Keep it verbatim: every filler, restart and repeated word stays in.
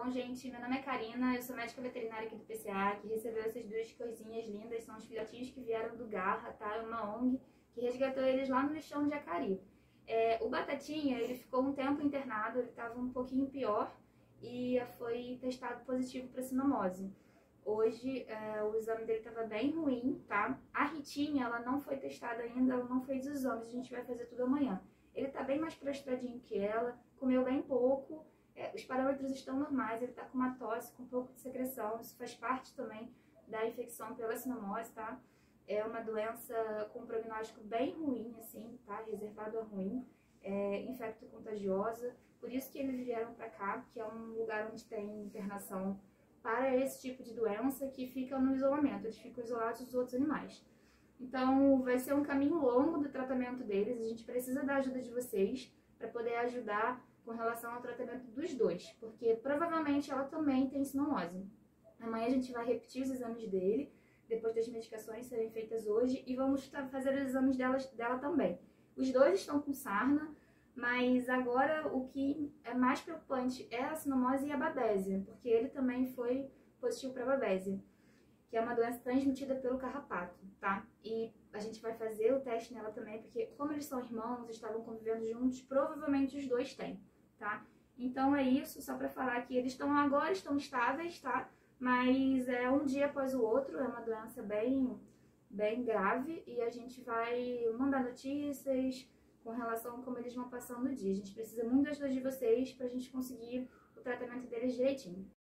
Bom, gente, meu nome é Karina, eu sou médica veterinária aqui do P C A, que recebeu essas duas coisinhas lindas, são os filhotinhos que vieram do Garra, tá? É uma O N G que resgatou eles lá no lixão de Jacari. É, o Batatinha, ele ficou um tempo internado, ele estava um pouquinho pior e foi testado positivo para cinomose. Hoje, é, o exame dele estava bem ruim, tá? A Ritinha, ela não foi testada ainda, ela não fez exames, a gente vai fazer tudo amanhã. Ele tá bem mais prostradinho que ela, comeu bem pouco, é, os parâmetros estão normais, ele tá com uma tosse, com um pouco de secreção, isso faz parte também da infecção pela cinomose, tá? É uma doença com um prognóstico bem ruim, assim, tá? Reservado a ruim, é, infecto-contagiosa, por isso que eles vieram pra cá, que é um lugar onde tem internação para esse tipo de doença, que fica no isolamento, eles ficam isolados dos outros animais. Então, vai ser um caminho longo do tratamento deles, a gente precisa da ajuda de vocês para poder ajudar com relação ao tratamento dos dois, porque provavelmente ela também tem cinomose. Amanhã a gente vai repetir os exames dele, depois das medicações serem feitas hoje, e vamos fazer os exames delas, dela também. Os dois estão com sarna, mas agora o que é mais preocupante é a cinomose e a babésia, porque ele também foi positivo para babésia, que é uma doença transmitida pelo carrapato, tá? E a gente vai fazer o teste nela também, porque como eles são irmãos, estavam convivendo juntos, provavelmente os dois têm, tá? Então é isso, só pra falar que eles estão agora, estão estáveis, tá? Mas é um dia após o outro, é uma doença bem, bem grave, e a gente vai mandar notícias com relação a como eles vão passando o dia. A gente precisa muito da ajuda de vocês pra gente conseguir o tratamento deles direitinho.